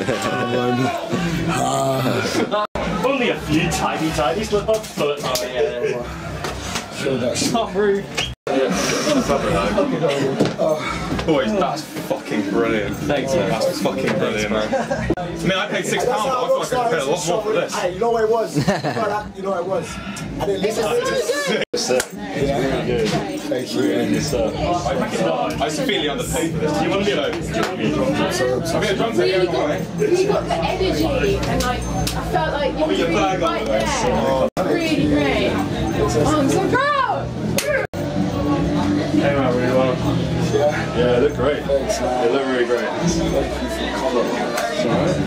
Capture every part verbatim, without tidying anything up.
Only a few tiny, tiny slip-ups, but oh yeah. Sure, that's not rude. Boys, that's fucking brilliant. Thanks, man. That's fucking brilliant, man. I mean, I paid six pounds, but I feel like I could pay a lot more for this. Hey, you know what it was? You know what it was? I didn't listen to it. Yeah, really good. Thank you. Really good stuff. I severely underpaid for this. Do you want to be a drum set? I'll be a drum set here in a while. You got the energy, and like, I felt like you were really right there. Really great. Oh, I'm so proud! Came out really well. Yeah. Yeah, it looked great. Thanks, man. It looked really great. Thank you for coming. It's alright.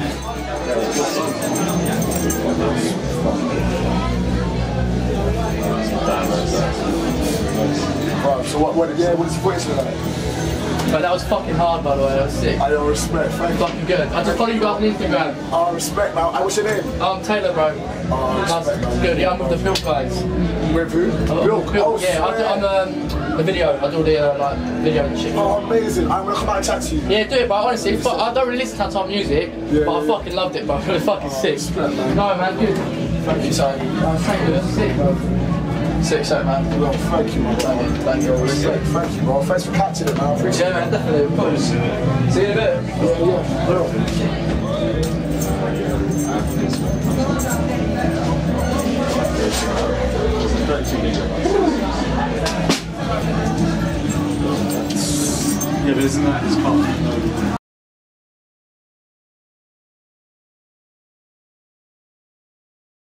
Right, so what, what, yeah, what is the voice like? But that was fucking hard, by the way. That was sick. I don't respect, thank you. Fucking good. I just follow you up on Instagram. I respect, man. What's your name? I'm Taylor, bro. Oh, respect, man. Good. Yeah, I'm with the Bill guys. With who? Oh, Bill? Bill. Oh, Yeah, I do, I'm um, the video. I do the uh, like video and shit. Oh, amazing. I'm gonna come out and chat to you. Yeah, do it, but honestly, fu I don't really listen to that type of music, Yeah, but I yeah. fucking loved it, bro. It was fucking sick. Respect, man. No, man, good. Thank you, sorry. Oh, thank you. That's sick, bro. Sick, so man. Well, thank you, man. Thank you. Thank you. Respect, thank you, bro. Thanks for catching it, man. I appreciate Yeah, man, definitely. Of course. See you in a bit. it. Yeah, yeah. Bro. Yeah, but isn't that his part?